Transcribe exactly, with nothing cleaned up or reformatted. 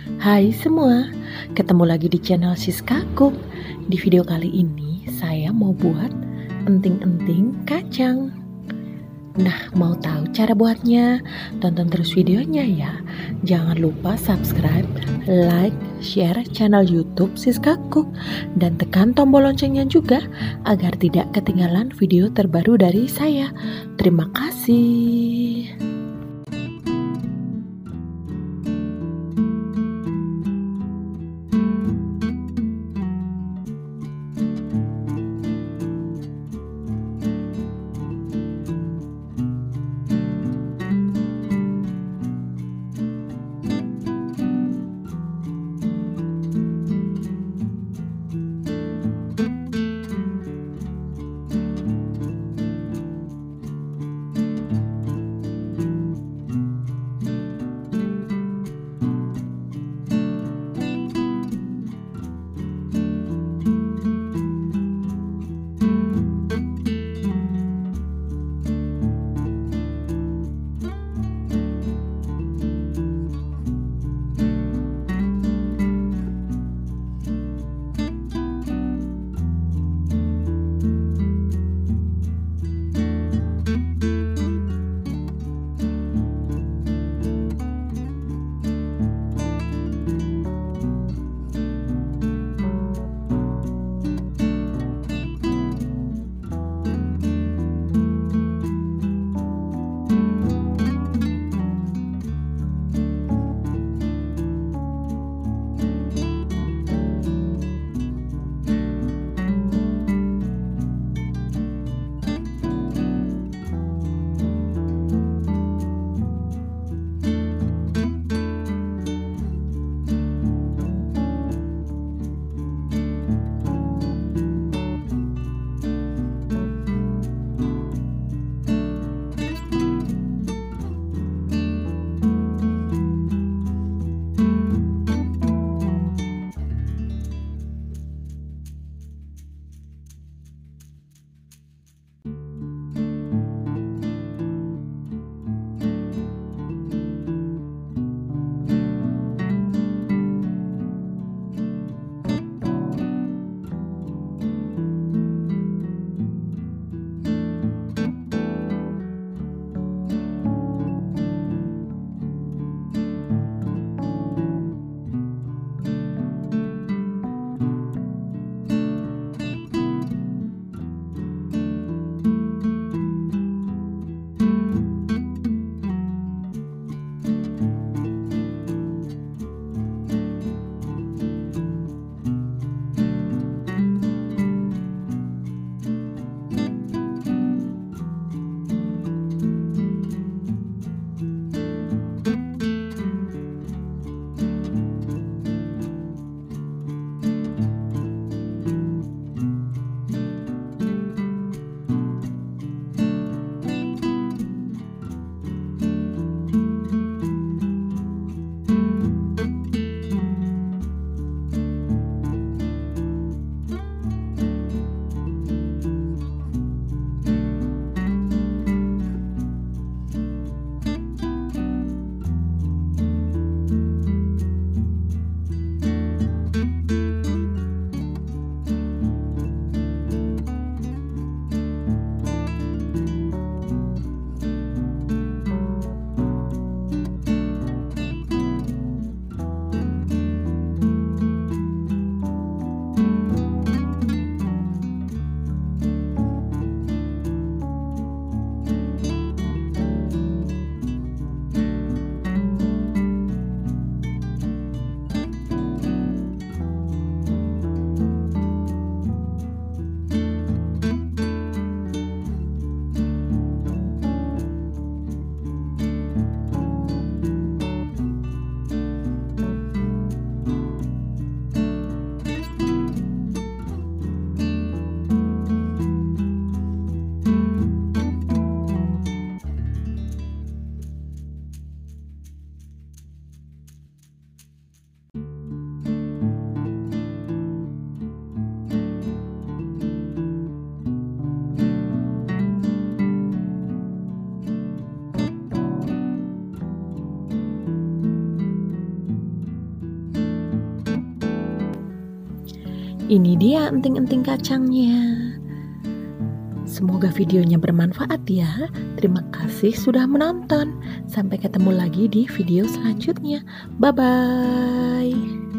Hai semua, ketemu lagi di channel Siska Cook. Di video kali ini saya mau buat enting-enting kacang. Nah, mau tahu cara buatnya? Tonton terus videonya ya. Jangan lupa subscribe, like, share channel YouTube Siska Cook, dan tekan tombol loncengnya juga agar tidak ketinggalan video terbaru dari saya. Terima kasih. Ini dia enting-enting kacangnya. Semoga videonya bermanfaat ya. Terima kasih sudah menonton. Sampai ketemu lagi di video selanjutnya. Bye-bye.